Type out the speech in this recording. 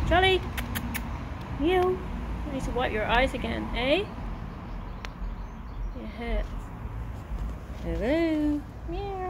Charlie! You need to wipe your eyes again, eh? Your head. Hello? Meow.